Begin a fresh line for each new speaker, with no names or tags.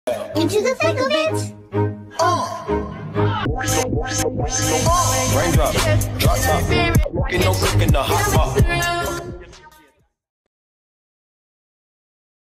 Into the thick of it.
Raindrop, drop top, no cooking the hot pot.